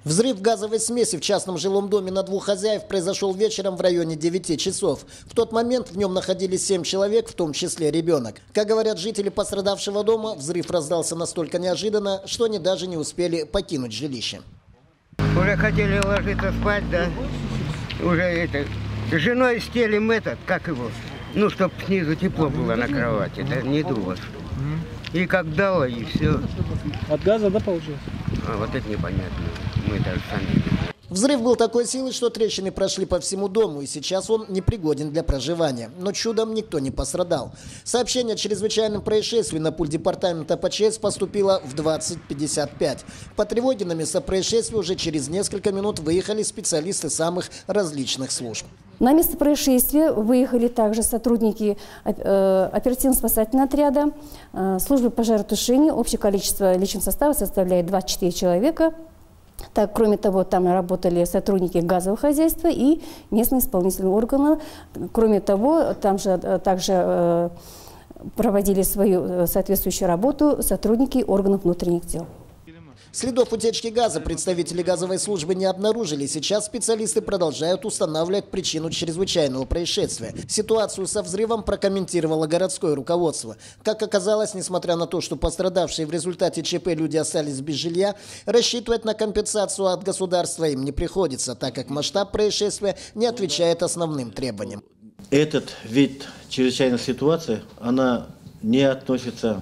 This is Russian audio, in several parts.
Взрыв газовой смеси в частном жилом доме на двух хозяев произошел вечером в районе 9 часов. В тот момент в нем находились 7 человек, в том числе ребенок. Как говорят жители пострадавшего дома, взрыв раздался настолько неожиданно, что они даже не успели покинуть жилище. Уже хотели ложиться спать, да? Уже с женой стелим как его, чтоб снизу тепло было на кровати, да, не дуло. И как дало, и все. От газа, да, получилось? А вот это непонятно. Мы даже сами не знаем. Взрыв был такой силы, что трещины прошли по всему дому, и сейчас он непригоден для проживания. Но чудом никто не пострадал. Сообщение о чрезвычайном происшествии на пульт департамента ПЧС поступило в 20:55. По тревоге на место происшествия уже через несколько минут выехали специалисты самых различных служб. На место происшествия выехали также сотрудники оперативно-спасательного отряда, службы пожаротушения. Общее количество личного состава составляет 24 человека. Так, кроме того, там работали сотрудники газового хозяйства и местные исполнительные органы. Кроме того, там же также проводили свою соответствующую работу сотрудники органов внутренних дел. Следов утечки газа представители газовой службы не обнаружили. Сейчас специалисты продолжают устанавливать причину чрезвычайного происшествия. Ситуацию со взрывом прокомментировало городское руководство. Как оказалось, несмотря на то, что пострадавшие в результате ЧП люди остались без жилья, рассчитывать на компенсацию от государства им не приходится, так как масштаб происшествия не отвечает основным требованиям. Этот вид чрезвычайной ситуации, она не относится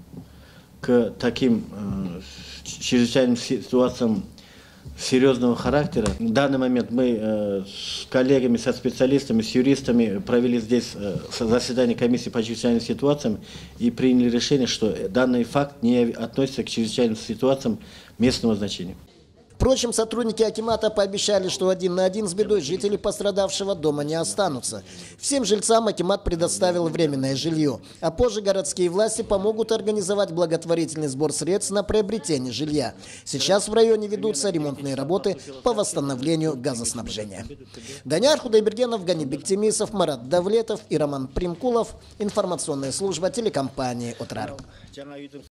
к таким чрезвычайным ситуациям серьезного характера. В данный момент мы с коллегами, со специалистами, с юристами провели здесь заседание комиссии по чрезвычайным ситуациям и приняли решение, что данный факт не относится к чрезвычайным ситуациям местного значения. Впрочем, сотрудники акимата пообещали, что один на один с бедой жители пострадавшего дома не останутся. Всем жильцам акимат предоставил временное жилье, а позже городские власти помогут организовать благотворительный сбор средств на приобретение жилья. Сейчас в районе ведутся ремонтные работы по восстановлению газоснабжения. Даниар Худайбергенов, Гани Бектимисов, Марат Давлетов и Роман Примкулов. Информационная служба телекомпании «Отрар».